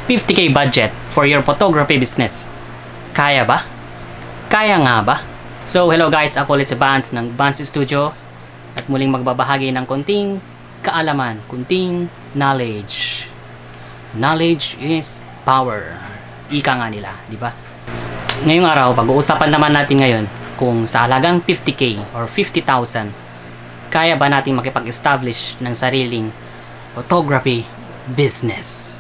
50k budget for your photography business. Kaya ba? Kaya nga ba? So hello guys, ako ulit si Vance ng Vance Studio at muling magbabahagi ng konting kaalaman, konting knowledge. Knowledge is power. Ika nga nila, di ba? Ngayong araw, pag-uusapan naman natin ngayon kung sa halagang 50k or 50,000, kaya ba natin makipag-establish ng sariling photography business.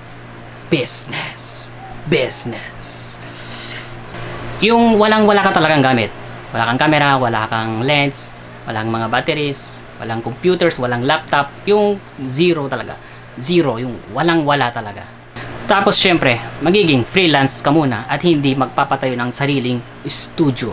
Yung walang-wala ka talagang gamit. Wala kang camera, wala kang lens, walang mga batteries, walang computers, walang laptop. Yung zero talaga. Zero, yung walang-wala talaga. Tapos syempre, magiging freelance ka muna at hindi magpapatayo ng sariling studio.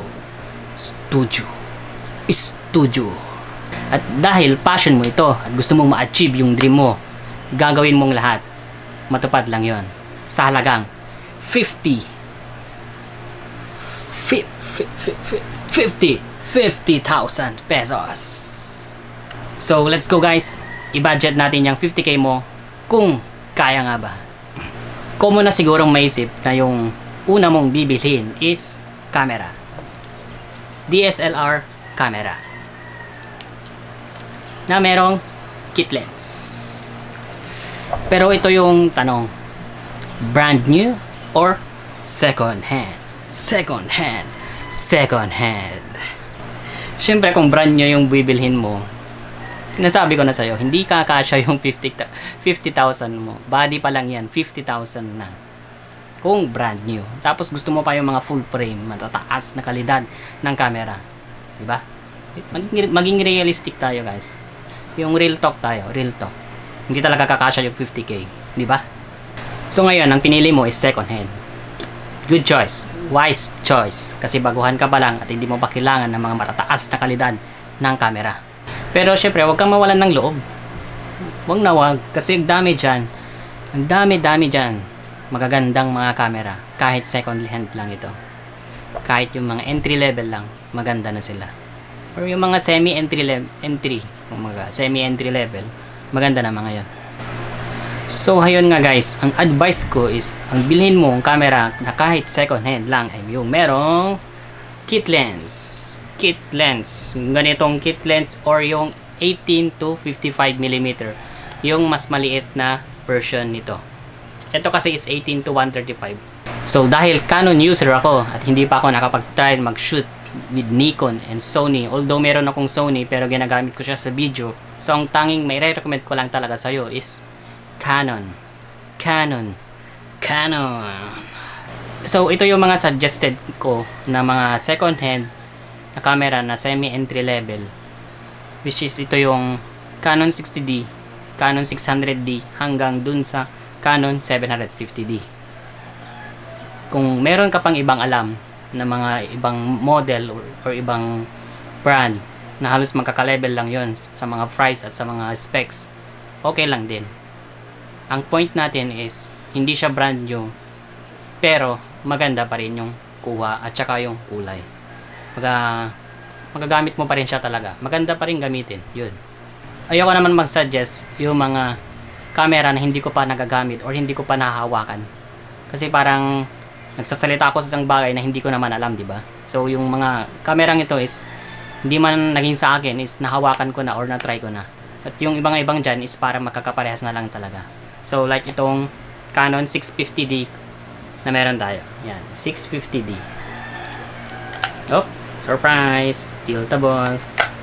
At dahil passion mo ito at gusto mong ma-achieve yung dream mo, gagawin mong lahat. Matupad lang yon sa halagang 50,000 pesos. So let's go guys, i-budget natin yung 50k mo kung kaya nga ba. Common na sigurong maisip na yung una mong bibilhin is camera, DSLR camera na merong kit lens. Pero ito yung tanong, brand new or second hand? Second hand. Siyempre kung brand new yung bibilhin mo, sinasabi ko na sa'yo, hindi kakasya yung 50,000 mo. Body pa lang yan, 50,000 na. Kung brand new. Tapos gusto mo pa yung mga full frame, matataas na kalidad ng camera. Diba? Maging realistic tayo guys. Yung real talk tayo, real talk. Hindi talaga kakasya yung 50k, di ba? So ngayon, ang pinili mo is second hand. Good choice, wise choice, kasi baguhan ka pa lang at hindi mo pa kailangan ng mga matataas na kalidad ng camera. Pero syempre, huwag kang mawalan ng loob. Huwag na huwag, kasi ang dami dyan, magagandang mga camera, kahit second hand lang ito. Kahit yung mga entry level lang, maganda na sila. Or yung mga semi-entry level, maganda na mga yun. So ayun nga guys, ang advice ko is ang bilhin mo ang camera na kahit second hand lang ay yung merong kit lens, ganitong kit lens or yung 18 to 55mm, yung mas maliit na version nito. Ito kasi is 18 to 135. So dahil Canon user ako at hindi pa ako nakapag-try mag-shoot with Nikon and Sony, although meron akong Sony pero ginagamit ko siya sa video. So ang tanging may recommend ko lang talaga sa'yo is Canon. So ito yung mga suggested ko na mga second hand na camera na semi-entry level, which is ito yung Canon 60D, Canon 600D hanggang dun sa Canon 750D. Kung meron ka pang ibang alam na mga ibang model or ibang brand na halos magkaka-level lang yon sa mga price at sa mga specs, okay lang din. Ang point natin is hindi siya brand new pero maganda pa rin yung kuha at saka yung kulay. Magagamit mo pa rin siya talaga, maganda pa rin gamitin yun. Ayoko naman mag-suggest yung mga camera na hindi ko pa nagagamit or hindi ko pa nahahawakan, kasi parang nagsasalita ako sa isang bagay na hindi ko naman alam, di ba? So yung mga kamerang ito is hindi man naging sa akin, is nahawakan ko na or na-try ko na. At yung ibang dyan is para magkakaparehas na lang talaga. So like itong Canon 650D na meron tayo. Yan, 650D. Oh, surprise! Tiltable.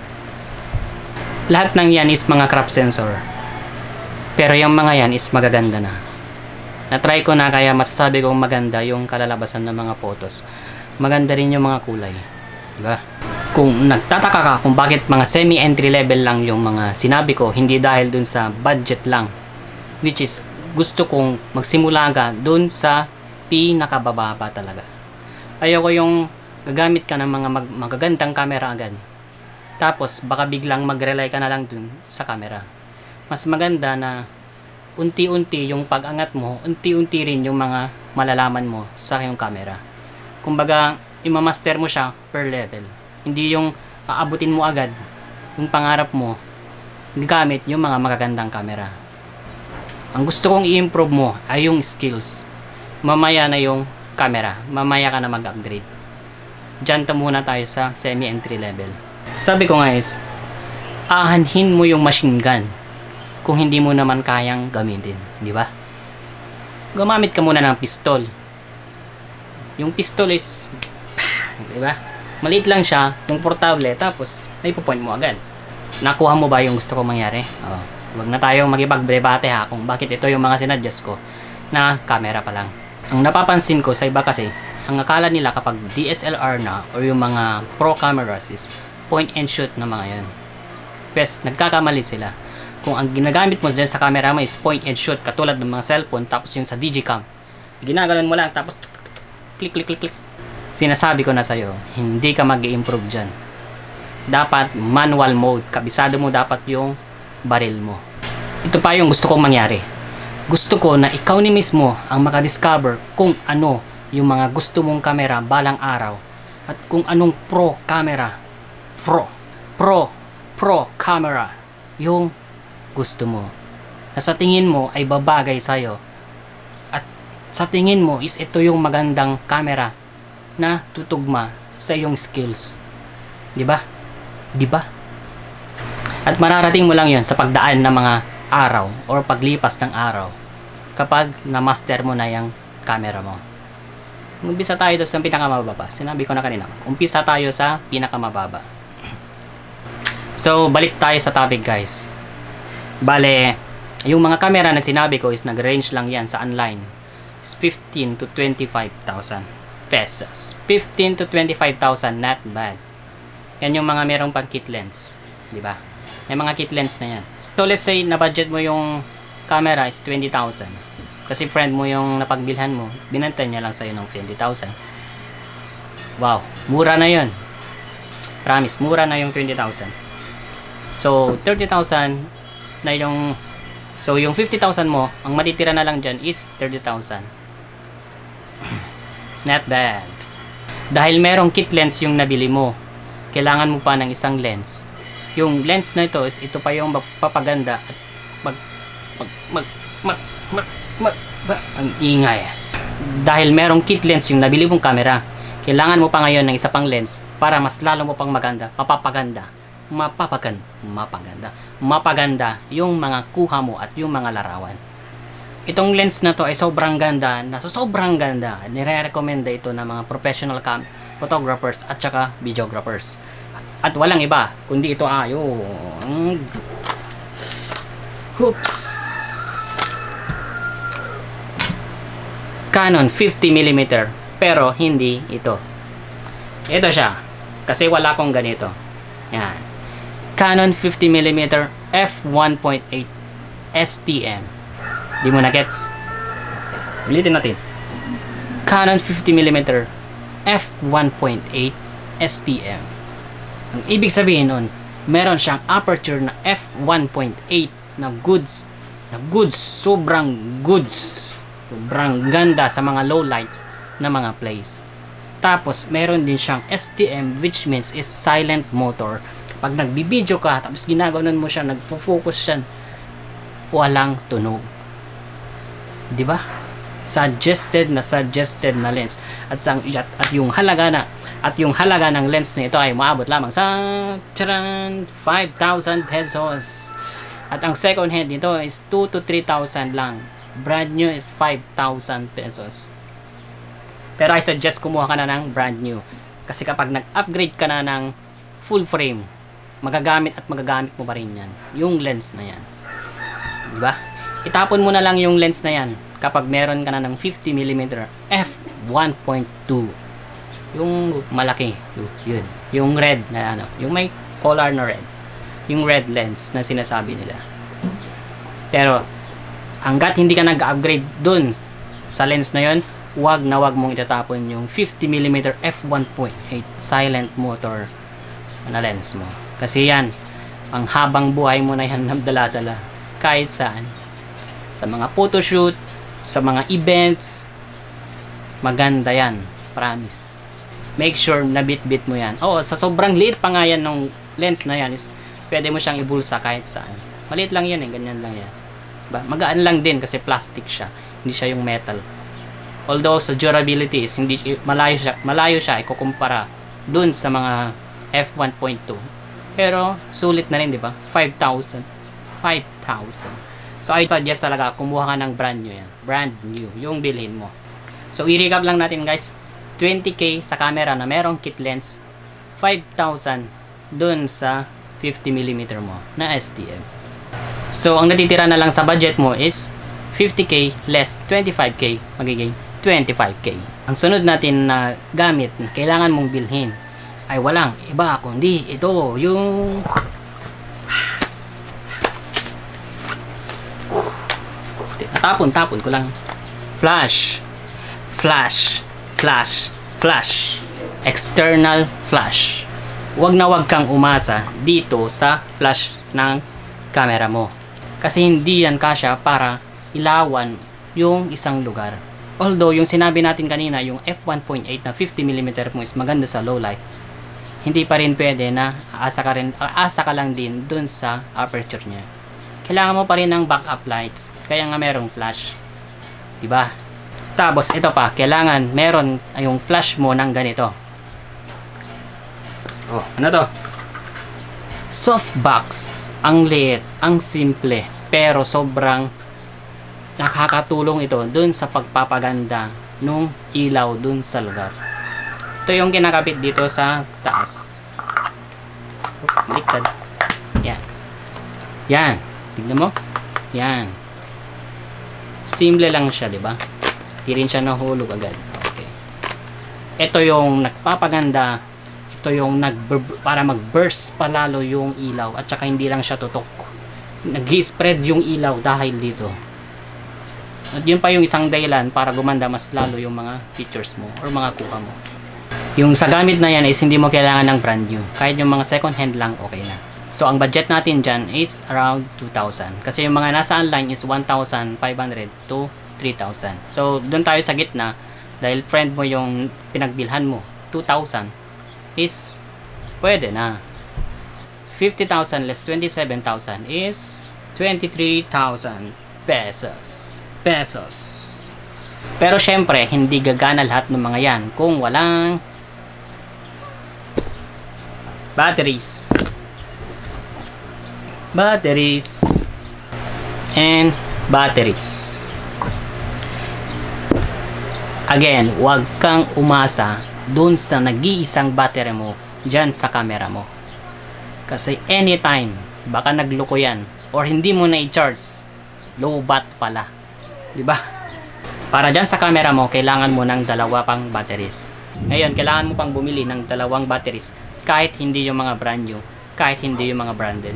Lahat ng yan is mga crop sensor. Pero yung mga yan is magaganda na. Na-try ko na kaya masasabi kong maganda yung kalalabasan ng mga photos. Maganda rin yung mga kulay. Diba? Kung nagtataka ka kung bakit mga semi-entry level lang yung mga sinabi ko, hindi dahil dun sa budget lang. Which is, gusto kong magsimula ka dun sa pinakabababa talaga. Ayoko yung gagamit ka ng mga magagandang camera agad. Tapos, baka biglang mag-rely ka na lang dun sa camera. Mas maganda na unti-unti yung pag-angat mo, unti-unti rin yung mga malalaman mo sa iyong camera. Kumbaga, imamaster mo siya per level. Hindi yung aabutin mo agad yung pangarap mo gamit yung mga magagandang camera. Ang gusto kong i-improve mo ay yung skills. mamaya na yung camera. Mamaya ka na mag-upgrade. Diyan muna tayo sa semi-entry level. Sabi ko guys, aanhin mo yung machine gun kung hindi mo naman kayang gamitin, di ba? Gumamit ka muna ng pistol. Yung pistol is, di ba? Maliit lang siya, komportable, tapos naipo-point mo agad. Nakuha mo ba yung gusto ko mangyari? Oh. Huwag na tayong magipag-debate ha kung bakit ito yung mga sinadjust ko na camera pa lang. Ang napapansin ko sa iba kasi, ang akala nila kapag DSLR na or yung mga pro cameras is point and shoot na mga yun. Pes, nagkakamali sila. Kung ang ginagamit mo dyan sa camera mo is point and shoot katulad ng mga cellphone, tapos yung sa Digicam, ginagalan mo lang tapos click click click click. Sinasabi ko na sa'yo, hindi ka mag-i-improve dyan. Dapat manual mode, kabisado mo dapat yung baril mo. Ito pa yung gusto kong mangyari. Gusto ko na ikaw ni mismo ang makadiscover kung ano yung mga gusto mong camera balang araw at kung anong pro camera pro camera yung gusto mo na sa tingin mo ay babagay sa'yo at sa tingin mo is ito yung magandang camera na tutugma sa iyong skills, di ba? Di ba? At mararating mo lang yon sa pagdaan ng mga araw or paglipas ng araw kapag na-master mo na yung camera mo. Umpisa tayo sa pinakamababa. Sinabi ko na kanina. Umpisa tayo sa pinakamababa. So, balik tayo sa topic guys. Bale, yung mga camera na sinabi ko is nag-range lang yan sa online. Is 15 to 25,000 pesos. 15 to 25,000, not bad. Yan yung mga merong pang kit lens. Diba? May mga kit lens na yan. So, let's say na budget mo yung camera is 20,000. Kasi friend mo yung napagbilhan mo, binantay niya lang sa'yo ng 20,000. Wow, mura na yun. Promise, mura na yung 20,000. So, 30,000 na yung... So, yung 50,000 mo, ang matitira na lang dyan is 30,000. Not bad. Dahil merong kit lens yung nabili mo, kailangan mo pa ng isang lens. Yung lens na ito, is ito pa yung magpapaganda at ang ingay. Dahil merong kit lens yung nabili mong camera, kailangan mo pa ngayon ng isa pang lens para mas lalo mo pang mapaganda yung mga kuha mo at yung mga larawan. Itong lens na to ay sobrang ganda, sobrang ganda. Nire-recommenda ito ng mga professional photographers at saka videographers. At walang iba kundi ito yung Canon 50mm, pero hindi ito. Ito siya. Kasi wala akong ganito. Yan. Canon 50mm f1.8 STM. Di mo na gets? Ulitin natin. Canon 50mm f1.8 STM. Ang ibig sabihin nun, meron siyang aperture na f1.8 na goods. Sobrang goods. Sobrang ganda sa mga low lights na mga place. Tapos, meron din siyang STM, which means is silent motor. Pag nagbibideo ka, tapos ginaganon mo siya, nagfo-focus siya, walang tunog. Diba? Suggested na lens. At yung halaga ng lens na ito ay maabot lamang sa 5,000 pesos. At ang second hand nito is 2 to 3,000 lang. Brand new is 5,000 pesos. Pero I suggest kumuha ka na ng brand new. Kasi kapag nag-upgrade ka na ng full frame, magagamit mo pa rin yan. Yung lens na yan. Diba? Itapon mo na lang yung lens na yan kapag meron ka na ng 50mm f1.2. Yung malaki. Yun. Yung red na yung may color na red. Yung red lens na sinasabi nila. Pero, hanggat hindi ka nag-upgrade dun sa lens na yun, wag mong itatapon yung 50mm f1.8 silent motor na lens mo. Kasi yan, ang habang buhay mo na yan nabdala-dala kahit saan. Sa mga photoshoot, sa mga events, maganda yan. Promise. Make sure na bit-bit mo yan. Oo, sa sobrang liit pa nga yan ng lens na yan is pwede mo siyang ibulsa kahit saan. Maliit lang yan ganyan lang yan. Magaan lang din kasi plastic siya, hindi siya yung metal. Although sa durability is hindi malayo siya ikukumpara dun sa mga F1.2. Pero sulit na rin, di ba? 5,000. 5,000. So I suggest talaga kumuha ka ng brand new yan. Brand new yung bilhin mo. So i-recap lang natin guys. 20k sa camera na merong kit lens, 5,000 dun sa 50mm mo na STM. So ang natitira na lang sa budget mo is 50k less 25k, magiging 25k. Ang sunod natin na gamit na kailangan mong bilhin ay walang iba kundi ito, yung tapon ko lang. Flash. External flash. Wag na wag kang umasa dito sa flash ng camera mo. Kasi hindi yan kasya para ilawan yung isang lugar. Although yung sinabi natin kanina, yung f1.8 na 50mm mo is maganda sa low light, hindi pa rin pwede na aasa ka lang din dun sa aperture niya. Kailangan mo pa rin ng backup lights, kaya nga merong flash, diba? Tapos ito pa, kailangan meron yung flash mo ng ganito. Oh, ano to? Softbox. Ang liit, ang simple, pero sobrang nakakatulong ito dun sa pagpapaganda nung ilaw dun sa lugar. Ito yung kinakabit dito sa taas. Baliktad. Yan. Yan. Tignan mo. Yan. Simple lang siya, di ba? Di rin siya nahulog agad. Okay. Ito yung nagpapaganda. Ito yung para mag-burst palalo yung ilaw. At saka hindi lang siya tutok. Nag-spread yung ilaw dahil dito. At yun pa yung isang dahilan para gumanda mas lalo yung mga pictures mo or mga kuha mo. Yung sa gamit na yan is hindi mo kailangan ng brand new. Kahit yung mga second hand lang, okay na. So ang budget natin dyan is around 2,000. Kasi yung mga nasa online is 1,500 to 3,000. So doon tayo sa gitna, dahil friend mo yung pinagbilhan mo, 2,000 is pwede na. 50,000 less 27,000 is 23,000 pesos. Pero syempre, hindi gagana lahat ng mga yan kung walang batteries and batteries. Again, huwag kang umasa dun sa nag-iisang battery mo dyan sa camera mo. Kasi anytime, baka nagloko yan or hindi mo na i-charge, low bat pala. Diba? Para dyan sa camera mo, kailangan mo ng dalawa pang batteries. Ngayon, kailangan mo pang bumili ng dalawang batteries kahit hindi yung mga brand new, kahit hindi yung mga branded.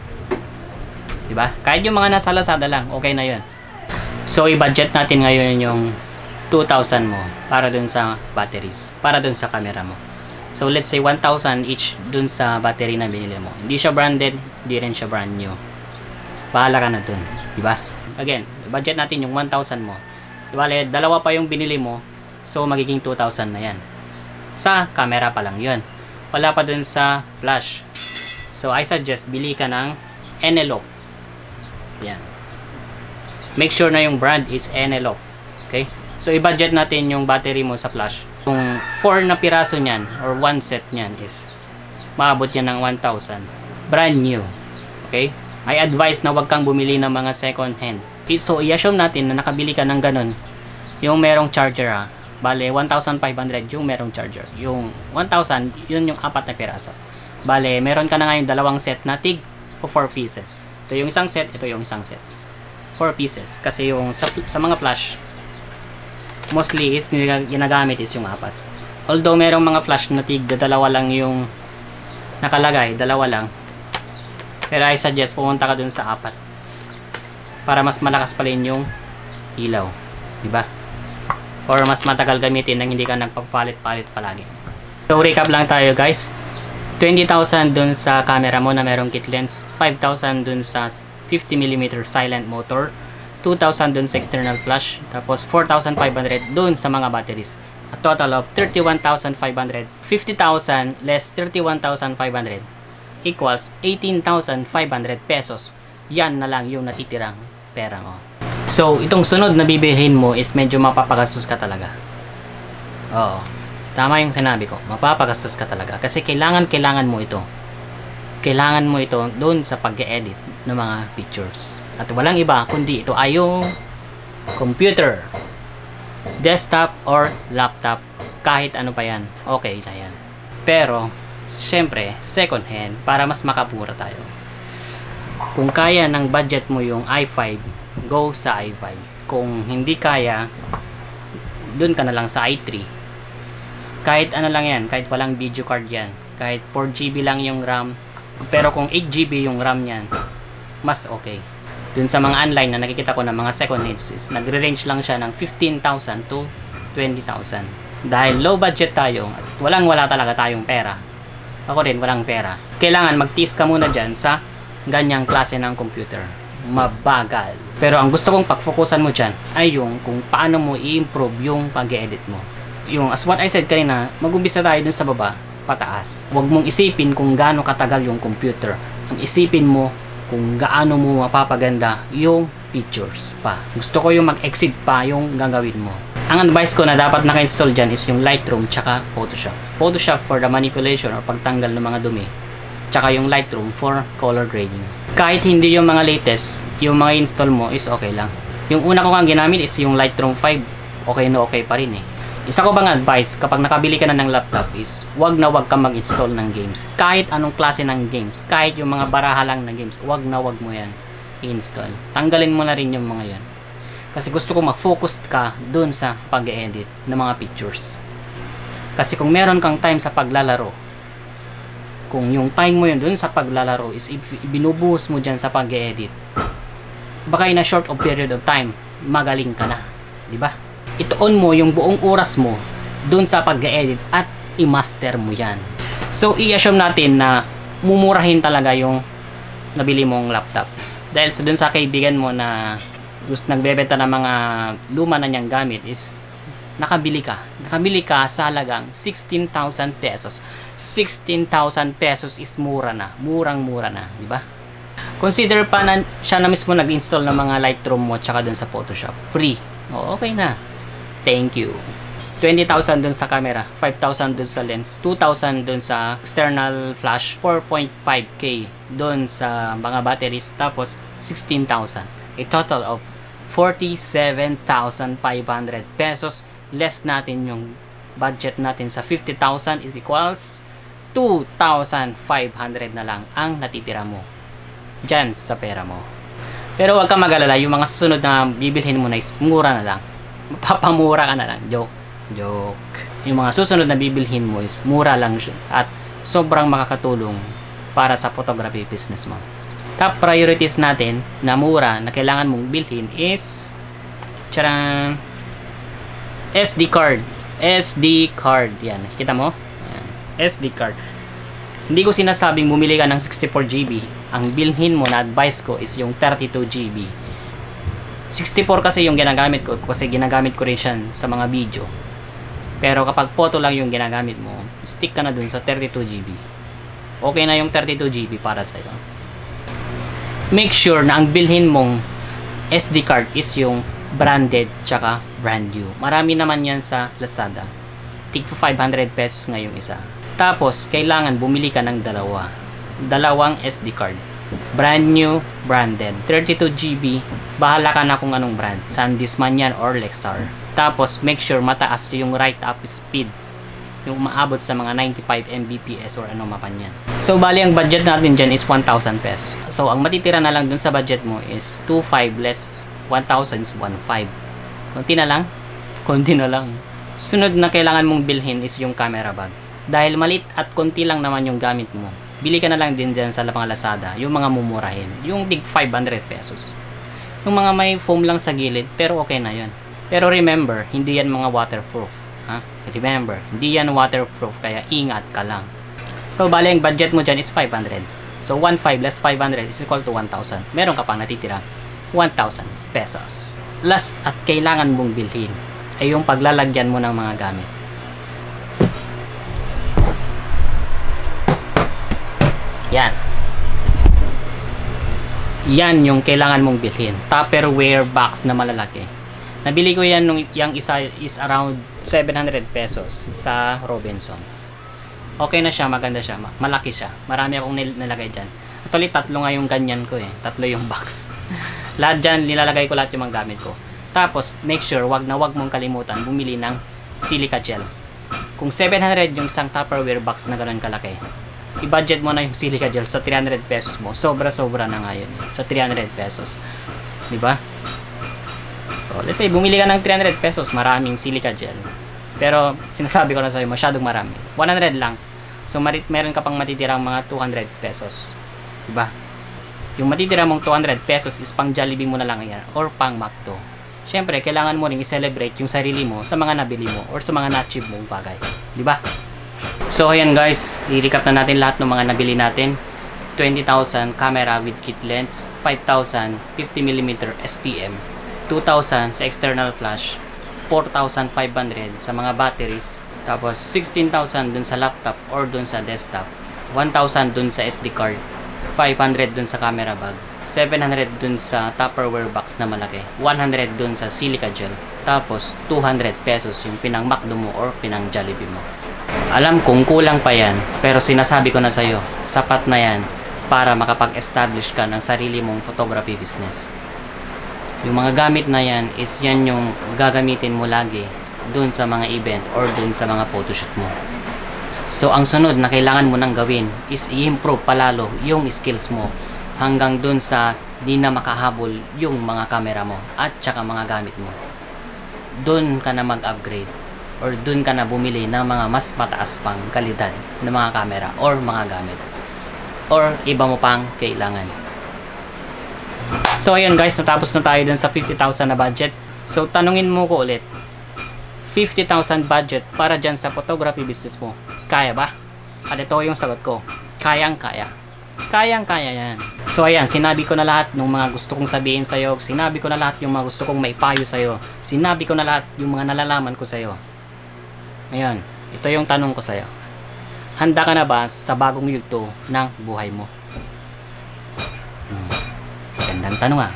Diba? Kahit yung mga nasa Lazada lang, okay na yun. So, i-budget natin ngayon yung 2,000 mo para dun sa batteries, para dun sa camera mo. So, let's say 1,000 each dun sa battery na binili mo. Hindi siya branded, hindi rin siya brand new. Bahala ka na dun. Diba? Again, budget natin yung 1,000 mo. Diba, dalawa pa yung binili mo. So, magiging 2,000 na yan. Sa camera pa lang yun. Wala pa dun sa flash. So, I suggest, bili ka ng Enelope. Yan. Make sure na yung brand is Enelope. Okay? So, i-budget natin yung battery mo sa flash. Kung 4 na piraso nyan, or 1 set nyan is, maabot yan ng 1,000. Brand new. Okay? I advise na wag kang bumili ng mga second hand. So, i-assume natin na nakabili ka ng ganun. Yung merong charger ha. Bale, 1,500 yung merong charger. Yung 1,000, yun yung 4 na piraso. Bale, meron ka na ngayon dalawang set na tig o 4 pieces. Ito yung isang set, ito yung isang set. 4 pieces. Kasi yung sa mga flash, mostly is ginagamit is yung 4. Although merong mga flash na tig, dalawa lang yung nakalagay, dalawa lang. Pero I suggest pumunta ka dun sa 4 para mas malakas pa rin yung ilaw, diba? Or mas matagal gamitin nang hindi ka nagpapalit-palit palagi. So recap lang tayo guys. 20,000 dun sa camera mo na merong kit lens, 5,000 dun sa 50mm silent motor, 2,000 dun sa external flash, tapos 4,500 dun sa mga batteries. A total of 31,500. 50,000 less 31,500 equals 18,500 pesos. Yan na lang yung natitirang pera mo. So, itong sunod na bibilhin mo is medyo mapapagastos ka talaga. Oo. Tama yung sinabi ko. Mapapagastos ka talaga. Kasi kailangan mo ito. Kailangan mo ito doon sa pag-edit ng mga pictures. At walang iba, kundi ito ay yung computer. Desktop or laptop. Kahit ano pa yan. Okay na yan. Pero, syempre, second hand para mas makapura tayo. Kung kaya ng budget mo yung i5, go sa i5. Kung hindi kaya, dun ka na lang sa i3. Kahit ano lang yan, kahit walang video card yan, kahit 4GB lang yung RAM, pero kung 8GB yung RAM yan, mas okay. Dun sa mga online na nakikita ko ng mga second hands, nagre-range lang siya ng 15,000 to 20,000. Dahil low budget tayo, at wala talaga tayong pera. Ako rin, walang pera. Kailangan mag-tiis ka muna dyan sa ganyang klase ng computer. Mabagal. Pero ang gusto kong pag-focusan mo dyan ay yung kung paano mo i-improve yung pag-edit mo. Yung as what I said kanina, mag-umpisa tayo dun sa baba, pataas. Huwag mong isipin kung gaano katagal yung computer. Ang isipin mo kung gaano mo mapapaganda yung pictures pa. Gusto ko yung mag-exceed pa yung gagawin mo. Ang advice ko na dapat naka-install dyan is yung Lightroom tsaka Photoshop. Photoshop for the manipulation or pagtanggal ng mga dumi. Tsaka yung Lightroom for color grading. Kahit hindi yung mga latest, yung mga install mo is okay lang. Yung una ko nga ginamit is yung Lightroom 5. Okay na okay pa rin eh. Isa ko bang advice kapag nakabili ka na ng laptop is wag ka mag-install ng games. Kahit anong klase ng games, kahit yung mga baraha lang na games, wag mo yan i-install. Tanggalin mo na rin yung mga yan. Kasi gusto ko mag-focus ka dun sa pag-edit ng mga pictures. Kasi kung meron kang time sa paglalaro, kung yung time mo yun dun sa paglalaro is binubuhos mo dyan sa pag-edit, baka in a short of period of time, magaling ka na. Diba? Itoon mo yung buong oras mo dun sa pag-edit at i-master mo yan. So, i-assume natin na mumurahin talaga yung nabili mong laptop. Dahil dun sa kaibigan mo na gusto nagbebenta ng mga luma na niyang gamit is nakabili ka sa halagang 16,000 pesos. 16,000 pesos is mura na. Murang-mura na, di ba? Consider pa na siya na mismo nag-install ng mga Lightroom mo tsaka dun sa Photoshop. Free. O, okay na. Thank you. 20,000 dun sa camera, 5,000 dun sa lens, 2,000 dun sa external flash, 4.5k dun sa mga batteries, tapos 16,000. A total of 47,500 pesos. Less natin yung budget natin sa 50,000 is equals 2,500 na lang ang natitira mo dyan sa pera mo. Pero wag kang mag-alala, yung mga susunod na bibilhin mo na is mura na lang. Mapapamura ka na lang. Joke. Yung mga susunod na bibilhin mo is mura lang siya at sobrang makakatulong para sa photography business mo. Top priorities natin na mura na kailangan mong bilhin is tsaran, SD card. SD card. Yan. Kita mo? Yan. SD card. Hindi ko sinasabing bumili ka ng 64GB. Ang bilhin mo na advice ko is yung 32GB. 64 kasi yung ginagamit ko kasi ginagamit ko rin siya sa mga video. Pero kapag photo lang yung ginagamit mo, stick ka na dun sa 32GB. Okay na yung 32GB para sa'yo. Make sure na ang bilhin mong SD card is yung branded tsaka brand new. Marami naman yan sa Lazada. Tig 500 pesos nga yung isa. Tapos, kailangan bumili ka ng dalawang SD card. Brand new, branded. 32GB, bahala ka na kung anong brand. SanDisk man yan or Lexar. Tapos, make sure mataas yung write-up speed. Yung maabot sa mga 95 Mbps or ano mapan yan. So, bali ang budget natin dyan is 1,000 pesos. So, ang matitira na lang dun sa budget mo is 2,500 less 1,000 is 1,500. Konti na lang. Sunod na kailangan mong bilhin is yung camera bag. Dahil malit at konti lang naman yung gamit mo, bili ka na lang din dyan sa mga Lazada, yung mga mumurahin, yung tig 500 pesos. Yung mga may foam lang sa gilid, pero okay na yun. Pero remember, hindi yan mga waterproof. Ha? Remember, hindi yan waterproof, kaya ingat ka lang. So, bali ang budget mo dyan is 500. So, 1,500 less 500 is equal to 1,000. Meron ka pang natitira, 1,000 pesos. Last at kailangan mong bilhin ay yung paglalagyan mo ng mga gamit. Yan. Yan yung kailangan mong bilhin. Tupperware box na malalaki. Nabili ko yan nung yung isa is around 700 pesos sa Robinson. Okay na siya, maganda siya, malaki siya. Marami akong nilagay dyan. Actually, 3 nga yung ganyan ko eh. 3 yung box. Lahat dyan, nilalagay ko lahat yung mga gamit ko. Tapos, make sure, wag mong kalimutan bumili ng silica gel. Kung 700 yung isang Tupperware box na gano'n kalaki, i-budget mo na yung silica gel sa 300 pesos mo. Sobra-sobra na nga yun. Sa 300 pesos. Diba? So, let's say, bumili ka ng 300 pesos, maraming silica gel. Pero, sinasabi ko na sa'yo, masyadong marami. 100 lang. So, meron ka pang matitirang mga 200 pesos. Diba? Yung matitira mong 200 pesos is pang Jollibee mo na lang yan. Or pang McDo. Siyempre, kailangan mo rin i-celebrate yung sarili mo sa mga nabili mo or sa mga na-achieve mong bagay. Diba? So, ayan guys, i-recap na natin lahat ng mga nabili natin. 20,000 camera with kit lens, 5,000 50mm STM, 2,000 sa external flash, 4,500 sa mga batteries, tapos 16,000 dun sa laptop or dun sa desktop, 1,000 dun sa SD card, 500 dun sa camera bag, 700 dun sa Tupperware box na malaki, 100 dun sa silica gel, tapos 200 pesos yung pinang McDo mo or pinang Jollibee mo. Alam kong kulang pa yan, pero sinasabi ko na sa'yo, sapat na yan para makapag-establish ka ng sarili mong photography business. Yung mga gamit na yan is yan yung gagamitin mo lagi dun sa mga event or dun sa mga photoshoot mo. So, ang sunod na kailangan mo nang gawin is i-improve palalo yung skills mo hanggang dun sa di na makahabol yung mga camera mo at saka mga gamit mo. Dun ka na mag-upgrade or dun ka na bumili ng mga mas mataas pang kalidad ng mga camera or mga gamit or iba mo pang kailangan. So ayun guys, natapos na tayo dun sa 50,000 na budget. So tanungin mo ko ulit, 50,000 budget para dyan sa photography business mo, kaya ba? At ito yung sagot ko, kayang-kaya. Kayang-kaya yan. So ayan, sinabi ko na lahat ng mga gusto kong sabihin sa'yo. Sinabi ko na lahat yung mga gusto kong maipayo sa'yo. Sinabi ko na lahat yung mga nalalaman ko sa'yo. Ayan, ito yung tanong ko sa'yo. Handa ka na ba sa bagong yugto ng buhay mo? Gandang tanong ah.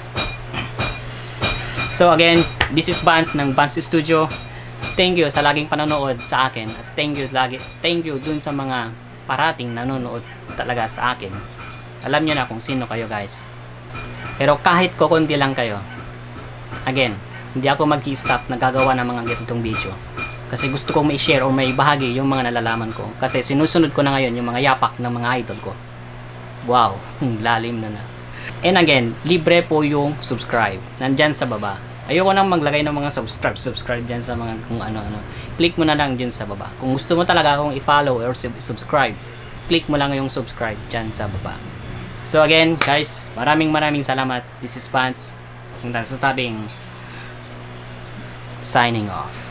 So again, this is Vance ng Vance Studio. Thank you sa laging panonood sa akin. At thank you dun sa mga parating nanonood talaga sa akin. Alam nyo na kung sino kayo guys. Pero kahit kukunti lang kayo, again, hindi ako mag-stop na gagawa ng mga ganitong video. Kasi gusto kong may-share o may bahagi yung mga nalalaman ko. Kasi sinusunod ko na ngayon yung mga yapak ng mga idol ko. Wow, lalim na na. And again, libre po yung subscribe. Nandyan sa baba. Ayoko nang maglagay ng mga subscribe dyan sa mga kung ano-ano. Click mo na lang dyan sa baba. Kung gusto mo talaga akong i-follow or subscribe, click mo lang yung subscribe dyan sa baba. So again, guys, maraming salamat. This is Vance. Yung sasabing signing off.